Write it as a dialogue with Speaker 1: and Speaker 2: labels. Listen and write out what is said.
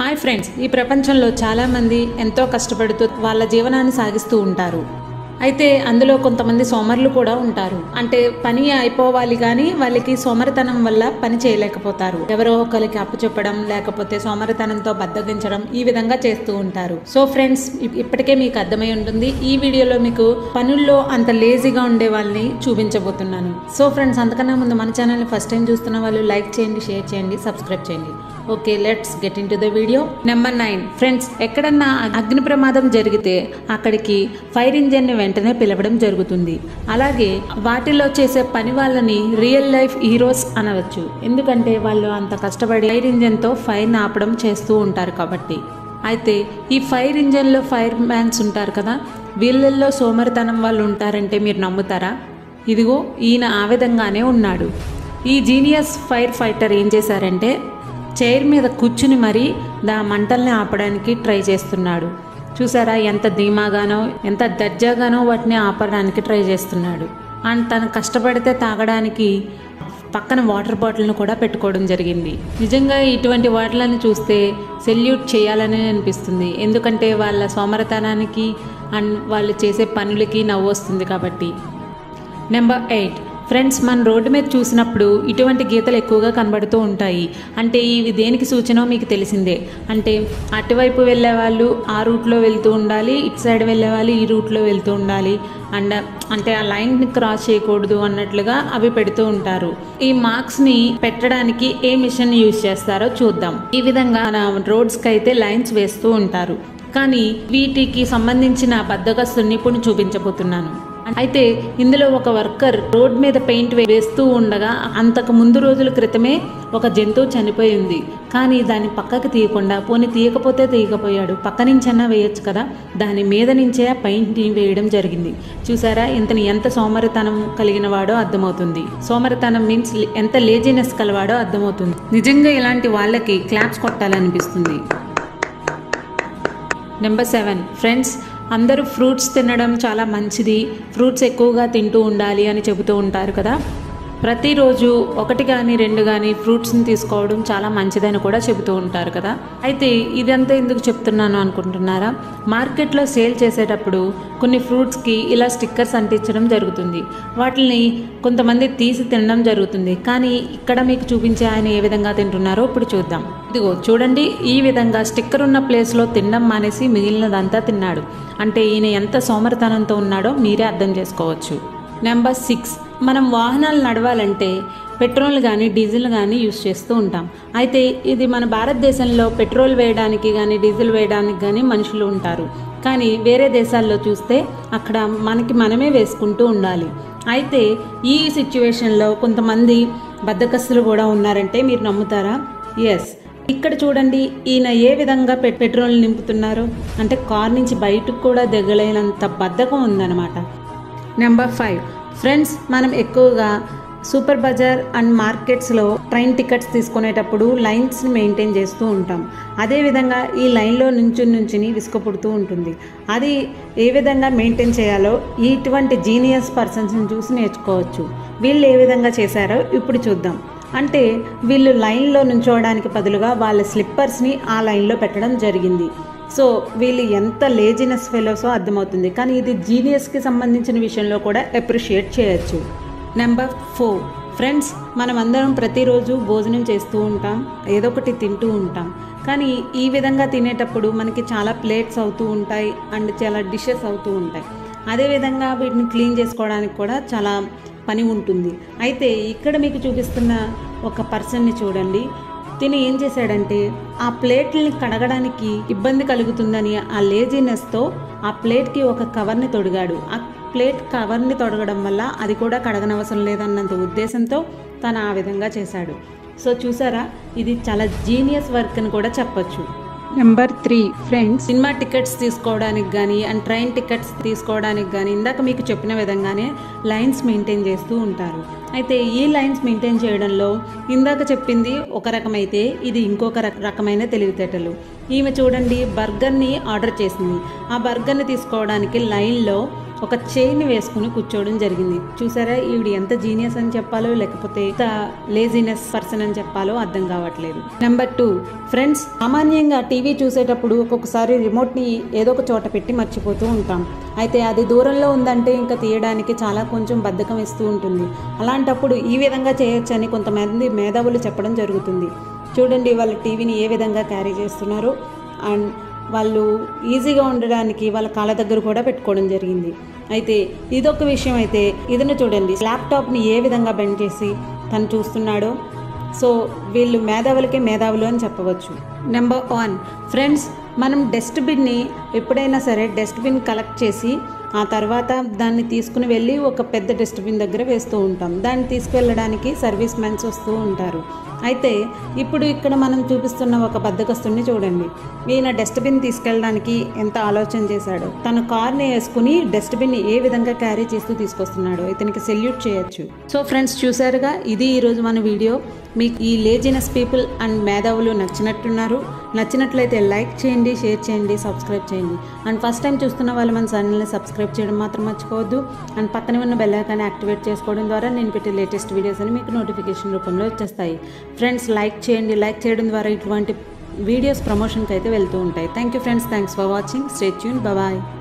Speaker 1: Hi friends, ఈ ప్రపంచంలో చాలామంది ఎంతో కష్టపడుతూ వాళ్ళ జీవనాన్ని సాగిస్తూ ఉంటారు. అయితే అందులో కొంతమంది సోమరులు కూడా ఉంటారు. అంటే పని అయిపోవాలి కానీ వాళ్ళకి సోమరితనం వల్ల పని చేయలేకపోతారు. ఎవరో ఒకరికి అప్పు చెప్పడం, లేకపోతే సోమరితనంతో బద్దగించడం, ఈ విధంగా చేస్తూ ఉంటారు. సో ఫ్రెండ్స్, ఇప్పటికే మీకు అర్థమై ఉంటుంది. ఈ వీడియోలో మీకు పనుల్లో అంత లేజీగా ఉండే వాళ్ళని చూపించబోతున్నాను. సో ఫ్రెండ్స్, అంతకన్నా ముందు మన ఛానల్ని ఫస్ట్ టైం చూస్తున్న వాళ్ళు లైక్ చేయండి, షేర్ చేయండి, సబ్స్క్రైబ్ చేయండి. Okay, let's get into the video. Number 9 friends, ఎక్కడన్నా అగ్ని ప్రమాదం జరిగితే అక్కడికి ఫైర్ ఇంజిన్ ని వెంటనే పిలవడం జరుగుతుంది. అలాగే వాటిలో చేసే పని వాళ్ళని రియల్ లైఫ్ హీరోస్ అనవచ్చు. ఎందుకంటే వాళ్ళు అంత కష్టపడి ఫైర్ ఇంజిన్ తో ఫైర్ ఆపడం చేస్తూ ఉంటారు కాబట్టి. అయితే ఈ ఫైర్ ఇంజిన్ లో ఫైర్ మ్యాన్స్ ఉంటారు కదా, వీళ్ళల్లో సోమరితనం వాళ్ళు ఉంటారంటే మీరు నమ్ముతారా? ఇదిగో ఈయన ఆ విధంగానే ఉన్నాడు. ఈ జీనియస్ ఫైర్ ఫైటర్ ఏం చేశారంటే చైర్ మీద కూర్చుని మరీ మంటల్ని ఆపడానికి ట్రై చేస్తున్నాడు. చూసారా ఎంత ధీమాగానో, ఎంత దర్జాగానో వాటిని ఆపడానికి ట్రై చేస్తున్నాడు. అండ్ తను కష్టపడితే తాగడానికి పక్కన వాటర్ బాటిల్ను కూడా పెట్టుకోవడం జరిగింది. నిజంగా ఇటువంటి వాటిలను చూస్తే సెల్యూట్ చేయాలని అనిపిస్తుంది. ఎందుకంటే వాళ్ళ సోమరితనానికి అండ్ వాళ్ళు చేసే పనులకి నవ్వు వస్తుంది కాబట్టి. నెంబర్ 8 ఫ్రెండ్స్, మన రోడ్డు మీద చూసినప్పుడు ఇటువంటి గీతలు ఎక్కువగా కనబడుతూ ఉంటాయి. అంటే ఇవి దేనికి సూచనో మీకు తెలిసిందే. అంటే అటువైపు వెళ్ళే వాళ్ళు ఆ రూట్లో వెళ్తూ ఉండాలి, ఇటు సైడ్ వెళ్ళే వాళ్ళు ఈ రూట్లో వెళ్తూ ఉండాలి. అండ్ అంటే ఆ లైన్ని క్రాస్ చేయకూడదు అన్నట్లుగా అవి పెడుతూ ఉంటారు. ఈ మార్క్స్ని పెట్టడానికి ఏ మిషన్ యూజ్ చేస్తారో చూద్దాం. ఈ విధంగా రోడ్స్కి అయితే లైన్స్ వేస్తూ ఉంటారు. కానీ వీటికి సంబంధించిన బద్దగస్తుని ఇప్పుడు చూపించబోతున్నాను. అయితే ఇందులో ఒక వర్కర్ రోడ్ మీద పెయింట్ వేస్తూ ఉండగా అంతకు ముందు రోజుల క్రితమే ఒక జంతువు చనిపోయింది. కానీ దాన్ని పక్కకి తీయకుండా, పోనీ తీయకపోతే తీయకపోయాడు, పక్క నుంచన్నా వేయచ్చు కదా, దాని మీద నుంచే ఆ పెయింట్ని వేయడం జరిగింది. చూసారా ఇంతని ఎంత సోమరితనం కలిగిన వాడో అర్థమవుతుంది. సోమరితనం మీన్స్ ఎంత లేజినెస్ కలవాడో అర్థమవుతుంది. నిజంగా ఇలాంటి వాళ్ళకి క్లాప్స్ కొట్టాలనిపిస్తుంది. నెంబర్ 7 ఫ్రెండ్స్, అందరూ ఫ్రూట్స్ తినడం చాలా మంచిది, ఫ్రూట్స్ ఎక్కువగా తింటూ ఉండాలి అని చెబుతూ ఉంటారు కదా. ప్రతిరోజు 1 కానీ 2 కానీ ఫ్రూట్స్ని తీసుకోవడం చాలా మంచిదని కూడా చెబుతూ ఉంటారు కదా. అయితే ఇదంతా ఎందుకు చెప్తున్నాను అనుకుంటున్నారా? మార్కెట్లో సేల్ చేసేటప్పుడు కొన్ని ఫ్రూట్స్కి ఇలా స్టిక్కర్స్ అంటించడం జరుగుతుంది. వాటిని కొంతమంది తీసి తినడం జరుగుతుంది. కానీ ఇక్కడ మీకు చూపించే ఆయన ఏ విధంగా తింటున్నారో ఇప్పుడు చూద్దాం. ఇదిగో చూడండి, ఈ విధంగా స్టిక్కర్ ఉన్న ప్లేస్లో తినడం మానేసి మిగిలినదంతా తిన్నాడు. అంటే ఈయన ఎంత సోమరితనంతో ఉన్నాడో మీరే అర్థం చేసుకోవచ్చు. నెంబర్ 6 మనం వాహనాలు నడవాలంటే పెట్రోల్ కానీ డీజిల్ కానీ యూజ్ చేస్తూ ఉంటాం. అయితే ఇది మన భారతదేశంలో పెట్రోల్ వేయడానికి కానీ డీజిల్ వేయడానికి కానీ మనుషులు ఉంటారు. కానీ వేరే దేశాల్లో చూస్తే అక్కడ మనమే వేసుకుంటూ ఉండాలి. అయితే ఈ సిచ్యువేషన్లో కొంతమంది బద్దకస్తులు కూడా ఉన్నారంటే మీరు నమ్ముతారా? ఎస్, ఇక్కడ చూడండి, ఈయన ఏ విధంగా పెట్రోల్ నింపుతున్నారు అంటే కార్ నుంచి బయటకు కూడా దిగలేనంత బద్ధకం ఉందన్నమాట. నెంబర్ 5 ఫ్రెండ్స్, మనం ఎక్కువగా సూపర్ బజార్ అండ్ మార్కెట్స్లో ట్రైన్ టికెట్స్ తీసుకునేటప్పుడు లైన్స్ని మెయింటైన్ చేస్తూ ఉంటాం. అదేవిధంగా ఈ లైన్లో నుంచుని విసుగు పుడుతూ ఉంటుంది. అది ఏ విధంగా మెయింటైన్ చేయాలో ఇటువంటి జీనియస్ పర్సన్స్ని చూసి నేర్చుకోవచ్చు. వీళ్ళు ఏ విధంగా చేశారో ఇప్పుడు చూద్దాం. అంటే వీళ్ళు లైన్లో నుంచోవడానికి బదులుగా వాళ్ళ స్లిప్పర్స్ని ఆ లైన్లో పెట్టడం జరిగింది. సో వీళ్ళు ఎంత లేజినెస్ ఫెలోసో అర్థమవుతుంది. కానీ ఇది జీనియస్కి సంబంధించిన విషయంలో కూడా అప్రిషియేట్ చేయొచ్చు. నెంబర్ 4 ఫ్రెండ్స్, మనం అందరం ప్రతిరోజు భోజనం చేస్తూ ఉంటాం, ఏదో ఒకటి తింటూ ఉంటాం. కానీ ఈ విధంగా తినేటప్పుడు మనకి చాలా ప్లేట్స్ అవుతూ ఉంటాయి అండ్ చాలా డిషెస్ అవుతూ ఉంటాయి. అదేవిధంగా వీటిని క్లీన్ చేసుకోవడానికి కూడా చాలా పని ఉంటుంది. అయితే ఇక్కడ మీకు చూపిస్తున్న ఒక పర్సన్ని చూడండి. తిని ఏం చేశాడంటే ఆ ప్లేట్ని కడగడానికి ఇబ్బంది కలుగుతుందని ఆ లేజినెస్తో ఆ ప్లేట్కి ఒక కవర్ని తొడిగాడు. ఆ ప్లేట్ కవర్ని తొడగడం వల్ల అది కూడా కడగనవసరం లేదన్నంత ఉద్దేశంతో తను ఆ విధంగా చేశాడు. సో చూసారా, ఇది చాలా జీనియస్ వర్క్ అని కూడా చెప్పచ్చు. నెంబర్ 3 ఫ్రెండ్స్, సినిమా టికెట్స్ తీసుకోవడానికి కానీ అండ్ ట్రైన్ టికెట్స్ తీసుకోవడానికి కానీ ఇందాక మీకు చెప్పిన విధంగానే లైన్స్ మెయింటైన్ చేస్తూ ఉంటారు. అయితే ఈ లైన్స్ మెయింటైన్ చేయడంలో ఇందాక చెప్పింది ఒక రకమైతే ఇది ఇంకొక రకమైన తెలివితేటలు. ఈమె చూడండి బర్గర్ని ఆర్డర్ చేసింది. ఆ బర్గర్ని తీసుకోవడానికి లైన్లో ఒక చైన్ వేసుకుని కూర్చోవడం జరిగింది. చూసారా ఈవిడ ఎంత జీనియస్ అని చెప్పాలో లేకపోతే లేజినెస్ పర్సన్ అని చెప్పాలో అర్థం కావట్లేదు. నెంబర్ 2 ఫ్రెండ్స్, సామాన్యంగా టీవీ చూసేటప్పుడు ఒక్కొక్కసారి రిమోట్ని ఏదో ఒక చోట పెట్టి మర్చిపోతూ ఉంటాం. అయితే అది దూరంలో ఉందంటే ఇంకా తీయడానికి చాలా కొంచెం బద్ధకం ఇస్తూ ఉంటుంది. అలాంటప్పుడు ఈ విధంగా చేయొచ్చని కొంతమంది మేధావులు చెప్పడం జరుగుతుంది. చూడండి వాళ్ళు టీవీని ఏ విధంగా క్యారీ చేస్తున్నారు. అండ్ వాళ్ళు ఈజీగా ఉండడానికి వాళ్ళ కాళ్ళ దగ్గర కూడా పెట్టుకోవడం జరిగింది. అయితే ఇదొక విషయం. అయితే ఇదను చూడండి, ల్యాప్టాప్ని ఏ విధంగా బెండ్ చేసి తను చూస్తున్నాడో. సో వీళ్ళు మేధావులకే మేధావులు అని చెప్పవచ్చు. నెంబర్ 1 ఫ్రెండ్స్, మనం డస్ట్బిన్ని ఎప్పుడైనా సరే డస్ట్బిన్ కలెక్ట్ చేసి ఆ తర్వాత దాన్ని తీసుకుని వెళ్ళి ఒక పెద్ద డస్ట్బిన్ దగ్గర వేస్తూ ఉంటాం. దాన్ని తీసుకువెళ్ళడానికి సర్వీస్ మెన్స్ వస్తూ ఉంటారు. అయితే ఇప్పుడు ఇక్కడ మనం చూపిస్తున్న ఒక బద్దకస్తుడిని చూడండి. ఈయన డస్ట్బిన్ తీసుకెళ్ళడానికి ఎంత ఆలోచన చేశాడో. తన కార్ని వేసుకుని డస్ట్బిన్ ఏ విధంగా క్యారీ చేస్తూ తీసుకొస్తున్నాడో ఇతనికి సెల్యూట్ చేయొచ్చు. సో ఫ్రెండ్స్ చూసారుగా, ఇది ఈరోజు మన వీడియో. మీకు ఈ లేజినెస్ పీపుల్ అండ్ మేధావులు నచ్చినట్లయితే లైక్ చేయండి, షేర్ చేయండి, సబ్స్క్రైబ్ చేయండి. అండ్ ఫస్ట్ టైం చూస్తున్న వాళ్ళు మన ఛానల్ని సబ్స్క్రైబ్ చేయడం మాత్రం మర్చిపోవద్దు. అండ్ పక్కనే ఉన్న బెల్ ఐకాన్ని యాక్టివేట్ చేసుకోవడం ద్వారా నేను పెట్టే లేటెస్ట్ వీడియోస్ అని మీకు నోటిఫికేషన్ రూపంలో వచ్చేస్తాయి. ఫ్రెండ్స్ లైక్ చేయండి. లైక్ చేయడం ద్వారా ఇటువంటి వీడియోస్ ప్రమోషన్కి అయితే వెళ్తూ ఉంటాయి. Thank you friends. Thanks for watching. Stay tune. Bye.